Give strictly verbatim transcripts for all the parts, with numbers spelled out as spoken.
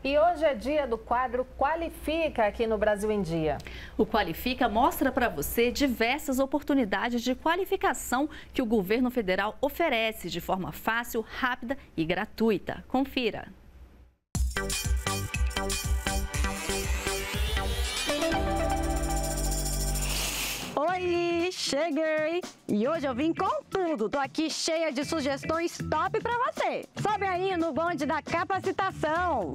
E hoje é dia do quadro Qualifica aqui no Brasil em Dia. O Qualifica mostra para você diversas oportunidades de qualificação que o governo federal oferece de forma fácil, rápida e gratuita. Confira. Oi, cheguei! E hoje eu vim com tudo. Tô aqui cheia de sugestões top pra você. Sobe aí no bonde da capacitação.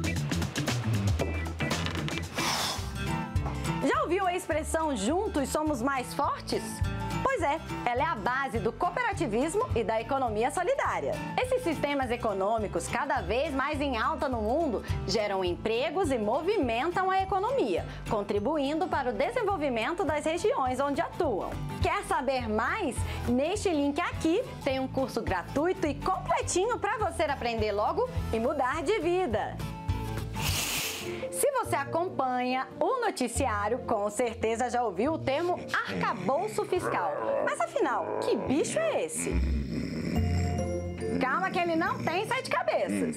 Já ouviu a expressão juntos somos mais fortes? Pois é, ela é a base do cooperativismo e da economia solidária. Esses sistemas econômicos, cada vez mais em alta no mundo, geram empregos e movimentam a economia, contribuindo para o desenvolvimento das regiões onde atuam. Quer saber mais? Neste link aqui tem um curso gratuito e completinho para você aprender logo e mudar de vida. Se você acompanha o noticiário, com certeza já ouviu o termo arcabouço fiscal. Mas afinal, que bicho é esse? Calma que ele não tem sete cabeças.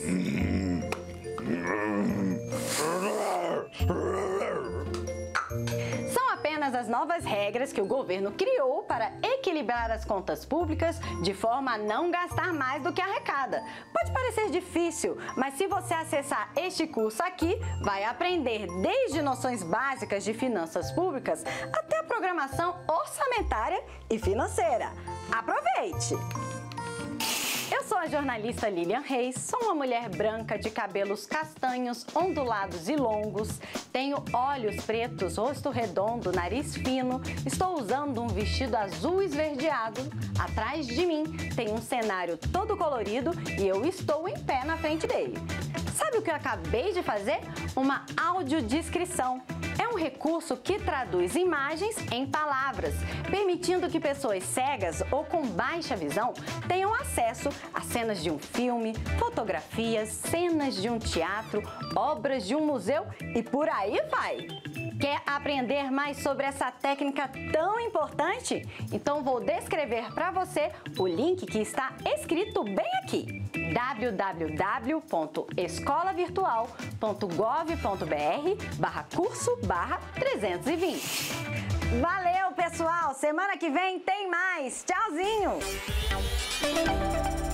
São apenas as novas regras que o governo criou para equilibrar as contas públicas de forma a não gastar mais do que arrecada. Pode parecer difícil, mas se você acessar este curso aqui, vai aprender desde noções básicas de finanças públicas até a programação orçamentária e financeira. Aproveite! Eu sou a jornalista Lilian Reis, sou uma mulher branca de cabelos castanhos, ondulados e longos, tenho olhos pretos, rosto redondo, nariz fino, estou usando um vestido azul esverdeado, atrás de mim tem um cenário todo colorido e eu estou em pé na frente dele. Sabe o que eu acabei de fazer? Uma audiodescrição. É um recurso que traduz imagens em palavras, permitindo que pessoas cegas ou com baixa visão tenham acesso a cenas de um filme, fotografias, cenas de um teatro, obras de um museu e por aí vai. Quer aprender mais sobre essa técnica tão importante? Então vou descrever para você o link que está escrito bem aqui: w w w ponto escola virtual ponto gov ponto br barra curso barra trezentos e vinte. Valeu, pessoal! Semana que vem tem mais! Tchauzinho!